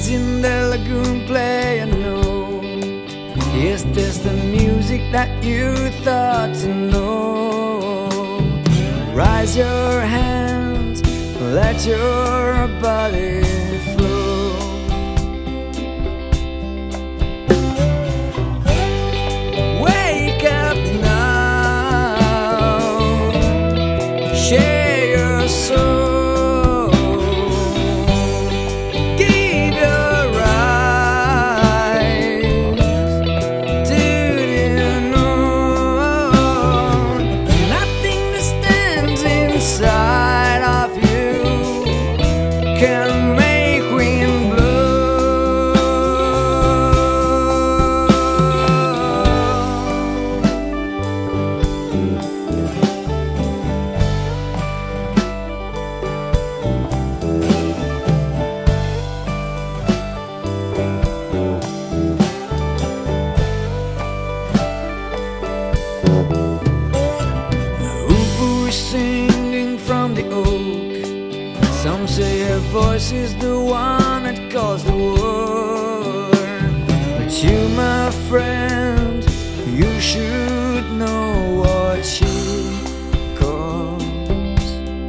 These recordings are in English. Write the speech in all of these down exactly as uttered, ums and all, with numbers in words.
kids in the lagoon play a note. Is this the music that you thought to know? Raise your hands, let your body flow. Wake up now, share your soul, give your eyes to the unknown. Nothing that stands inside of you can make wind blow. The hoopoe is singing from the oak. Some say her voice is the one that caused the war. But you, my friend, you should know what she caused.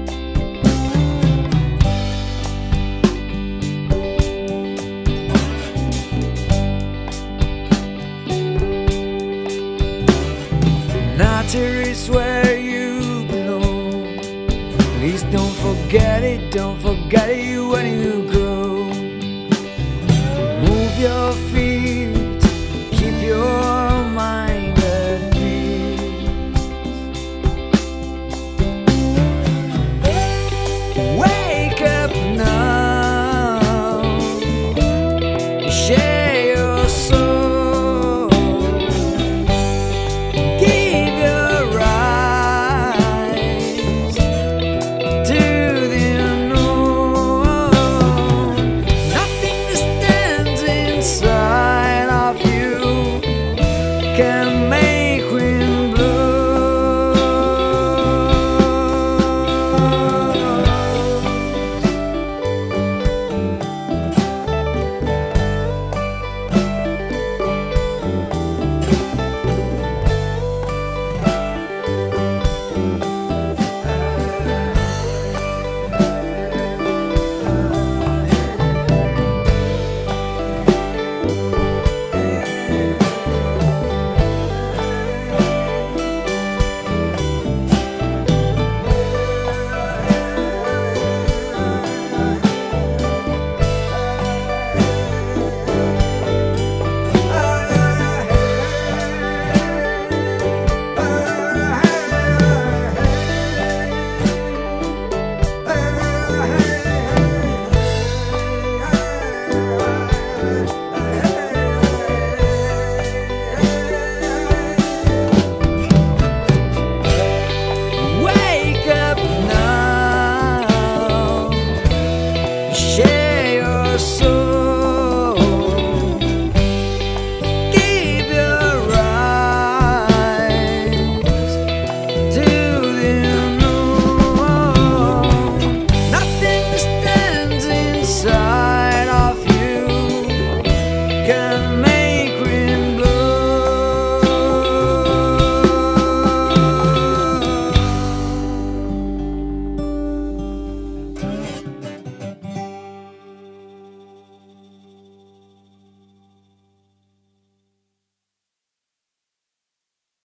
Nature is where you belong. Please don't forget it, don't forget it when you grow. Move your feet